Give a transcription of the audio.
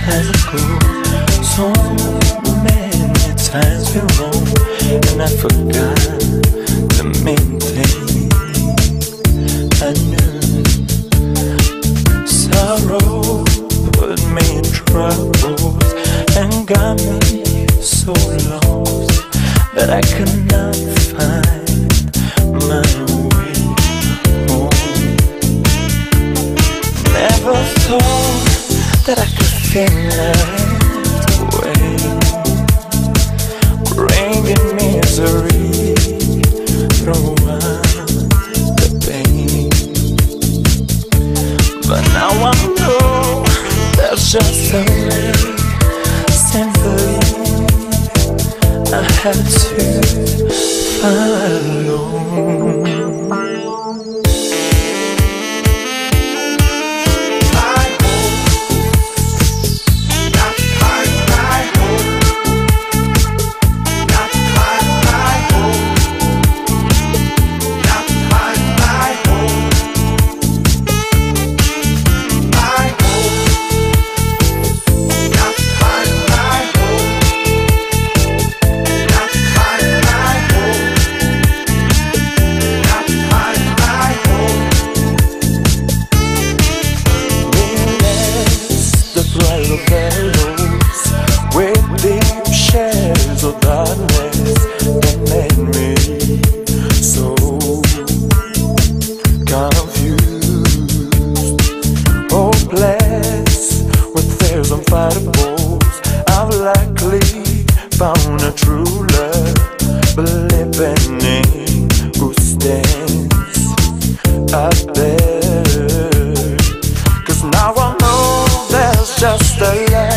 as I go. So many times been wrong, and I forgot the main thing. I knew sorrow put me in troubles and got me so lost that I could not find my way home. Never thought that I could feel left away, bringing misery throughout the pain. But now I know there's just a way. Simply I had to follow. With deep shadows of darkness that made me so confused, hopeless with fears unfightables. I've likely found a true love, believing in who stands out there. 'Cause now I know there's just a light.